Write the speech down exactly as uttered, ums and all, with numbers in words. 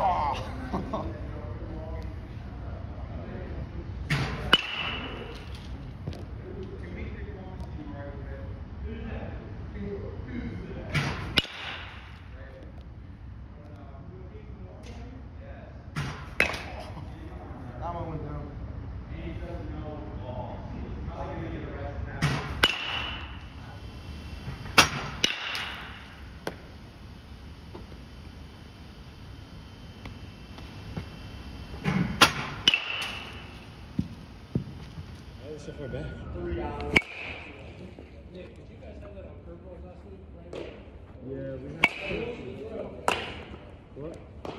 Oh. That one went down. Why are they so far back? Nick, did you guys have that on curveballs last week? Yeah, we have. What?